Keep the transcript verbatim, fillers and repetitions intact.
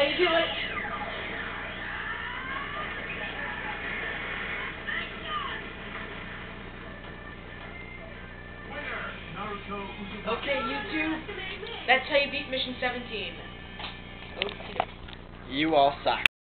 how you do it. Okay, YouTube, that's how you beat Mission seventeen. Okay. You all suck.